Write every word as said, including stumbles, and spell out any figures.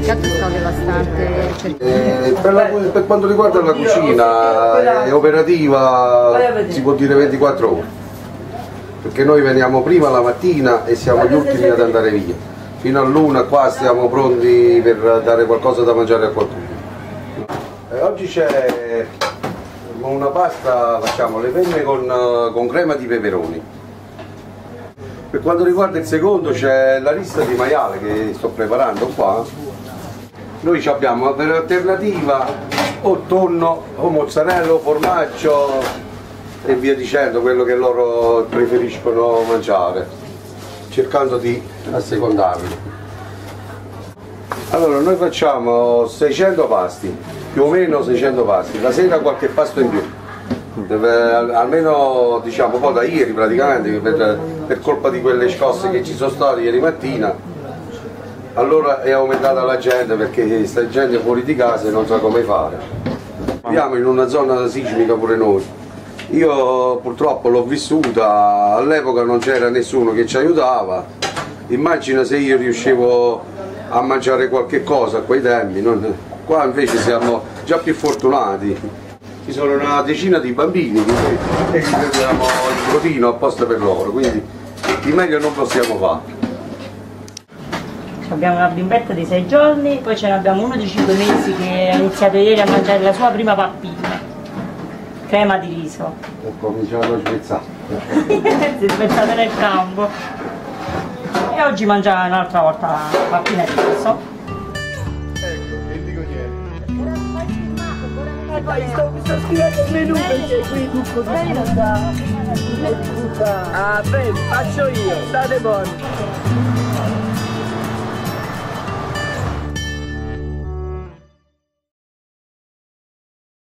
piatto è stato devastante. Cioè... Eh, per, la, per quanto riguarda la cucina, è operativa, si può dire ventiquattro ore, perché noi veniamo prima la mattina e siamo gli ultimi ad andare via. Fino all'una qua stiamo pronti per dare qualcosa da mangiare a qualcuno. E oggi c'è una pasta, facciamo le penne con, con crema di peperoni. Per quanto riguarda il secondo c'è la rista di maiale che sto preparando qua. Noi abbiamo per alternativa o tonno o mozzarella o formaggio e via dicendo, quello che loro preferiscono mangiare, cercando di assecondarli. Allora noi facciamo seicento pasti, più o meno seicento pasti, la sera qualche pasto in più. Deve, almeno diciamo un po' da ieri praticamente, per, per colpa di quelle scosse che ci sono state ieri mattina, allora è aumentata la gente perché sta gente fuori di casa e non sa come fare. Viviamo in una zona sismica pure noi, io purtroppo l'ho vissuta, all'epoca non c'era nessuno che ci aiutava, immagina se io riuscivo a mangiare qualche cosa a quei tempi, non, qua invece siamo già più fortunati. Ci sono una decina di bambini e gli prendiamo il protino apposta per loro, quindi di meglio non possiamo fare. Abbiamo una bimbetta di sei giorni, poi ce ne abbiamo uno di cinque mesi che ha iniziato ieri a mangiare la sua prima pappina, crema di riso. Ho cominciato a svezzare. Si è svezzata nel campo. E oggi mangia un'altra volta la pappina di riso. Sto, sto scrivendo il menù perché qui tutto da... Ah, beh, faccio io, state buoni.